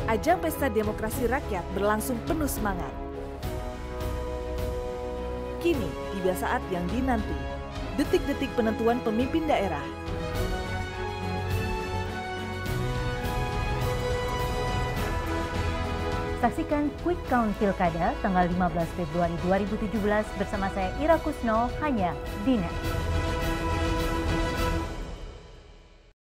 Ajang Pesta Demokrasi Rakyat berlangsung penuh semangat. Kini tiba saat yang dinanti, detik-detik penentuan pemimpin daerah. Saksikan Quick Count Pilkada tanggal 15 Februari 2017 bersama saya Ira Kusno hanya di NET.